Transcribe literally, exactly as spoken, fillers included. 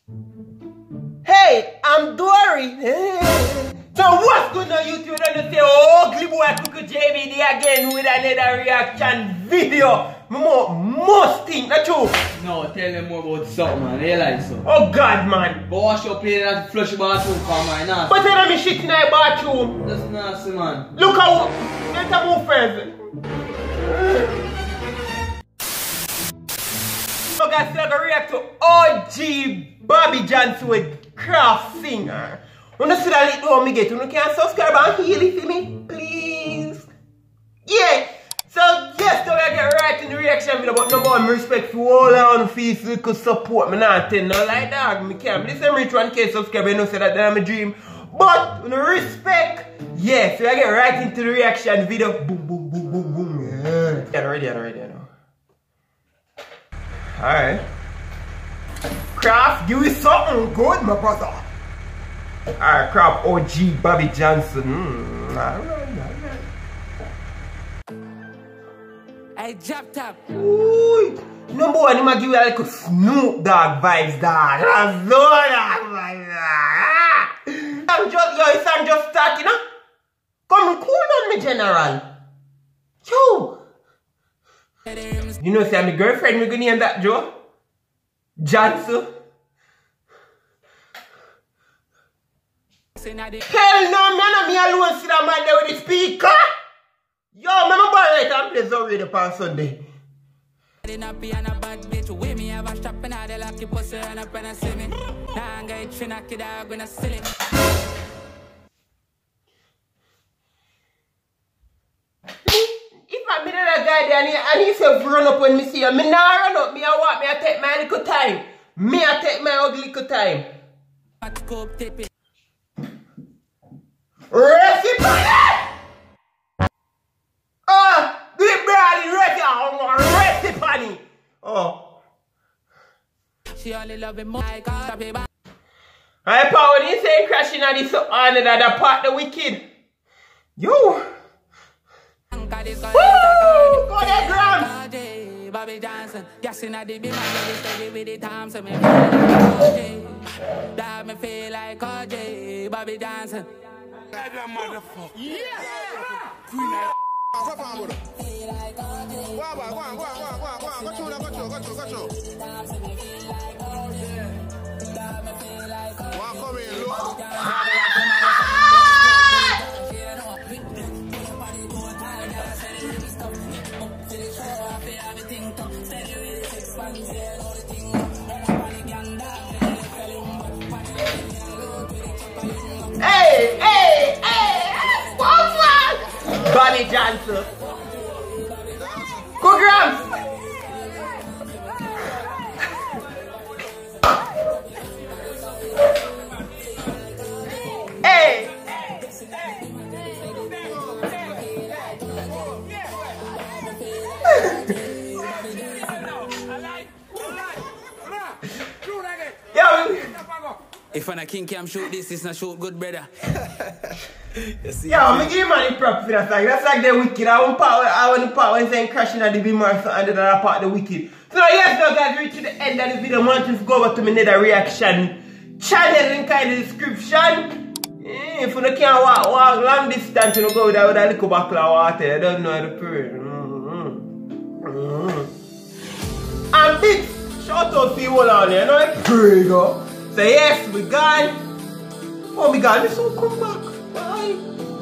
Hey, I'm Dory. So what's going on YouTube? And say, oh, ugly boy, Cook J B D again with another reaction video. More, most thing, not true. No, tell them more about something, man. They like so. Oh God, man. But wash your plate and flush your bathroom, come on, nah. But tell me shit in the bathroom. That's nasty, man. Look how, let's move further. So guys, we're gonna react to O G Bobby Johnson with Kraff singer. When you see that little me get, you can subscribe and heal it for me, please. Yeah. So yes, so we get right in the reaction video, but number one, respect for all on fees, you could support me not tell no like dog. Me can't listen rich one K subscribe, you know say that that's my dream. But with respect, yes, so we get right into the reaction video. Boom, boom, boom, boom, boom. Yeah. Yeah, ready, ready, ready. Alright. Kraff, give me something good, my brother. Alright, Kraff, O G Bobby Johnson. Mm, alright, alright. I dropped up. Ooh. Number one, he might give you like a Snoop Dogg vibes, dog. That's so dog vibes, dog. I'm just, yo, it's I'm just starting, huh? Come cool on me, general. Yo. You know, see, I'm the girlfriend, we're gonna name that Joe. Johnson. Hell no, man, me alone see that man there with the speaker. Yo, man, I'm right and play some radio on Sunday. If I meet that guy there and he, and he says run up when me see him, me nah run up, me I walk, me I take my little time. Me I take my ugly little time. Recipe! Oh, big brother, recipe, recipe. Oh. She only love him more like a I power when you say crashing on this on that part the wicked. Yo. Woo! Go there, Grams! Bobby Johnson, yes, in a D B, my baby steady with the time, so me that me feel like O J Bobby Johnson. That motherfucker. Yeah! Queen of What's wrong with her? Go on, go on, go on, go on, go on, go on. Go through, go through, go through, go through. Walk come in, look. Hey, hey, hey, what's that? Bobby Johnson. Go Grams. Hey. Yo. If I'm a king can shoot this, it's not shoot good, brother. Yo, I'm gonna give man the prop for that song. That's like the wicked. I want part I want the part when saying crashing at the beam or something and then that part the wicked. So yes, now guys, reach to the end of this video. I want you to go over to my nether reaction channel in kind of description. Yeah, if you can't walk, walk long distance, you go there with a little bottle of water. You don't know how to pray. Mm-hmm. Mm-hmm. And big shout out to you all on there, you know, like pray go. So yes, we gone. Oh my God, this will come back. Bye.